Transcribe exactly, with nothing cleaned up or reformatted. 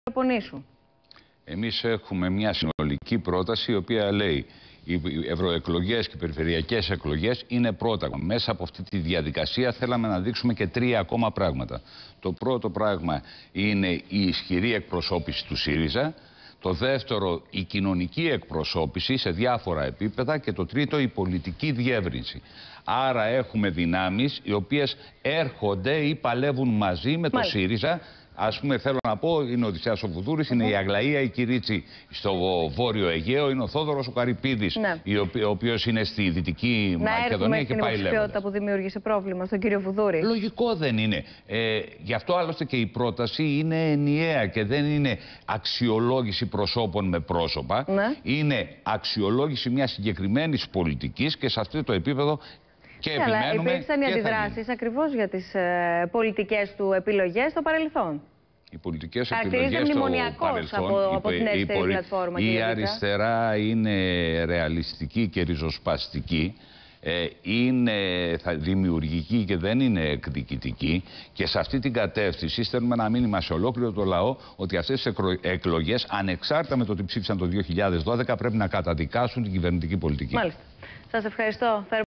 Πονήσου. Εμείς έχουμε μια συνολική πρόταση η οποία λέει οι ευρωεκλογές και οι περιφερειακές εκλογές είναι πρόταγμα. Μέσα από αυτή τη διαδικασία θέλαμε να δείξουμε και τρία ακόμα πράγματα. Το πρώτο πράγμα είναι η ισχυρή εκπροσώπηση του ΣΥΡΙΖΑ. Το δεύτερο, η κοινωνική εκπροσώπηση σε διάφορα επίπεδα. Και το τρίτο, η πολιτική διεύρυνση. Άρα έχουμε δυνάμεις οι οποίες έρχονται ή παλεύουν μαζί με το Μάλιστα. ΣΥΡΙΖΑ. Ας πούμε, θέλω να πω, είναι ο Οδυσσέας ο Βουδούρης, είναι η Αγλαία η Κυρίτσι στο Βόρειο Αιγαίο, είναι ο Θόδωρος ο Καρυπίδης, ναι. ο οποίος είναι στη Δυτική να Μακεδονία και πάει λέγοντας. Να υποψηφιότητα που δημιούργησε πρόβλημα στον κύριο Βουδούρη. Λογικό δεν είναι. Ε, γι' αυτό άλλωστε και η πρόταση είναι ενιαία και δεν είναι αξιολόγηση προσώπων με πρόσωπα. Ναι. Είναι αξιολόγηση μιας συγκεκριμένης πολιτικής και σε αυτό το επίπεδο. Και ναι, αλλά υπήρξαν οι αντιδράσεις ακριβώς για τις ε, πολιτικές του επιλογές στο παρελθόν. Οι πολιτικές επιλογές στο παρελθόν, από, από την η, η, πλατφόρμα, η αριστερά είναι ρεαλιστική και ριζοσπαστική, ε, είναι θα, δημιουργική και δεν είναι εκδικητική, και σε αυτή την κατεύθυνση στέλνουμε ένα μήνυμα σε ολόκληρο το λαό ότι αυτές τις εκλογές, ανεξάρτητα με το τι ψήφισαν το δύο χιλιάδες δώδεκα, πρέπει να καταδικάσουν την κυβερνητική πολιτική. Μάλιστα. Σας ευχαριστώ.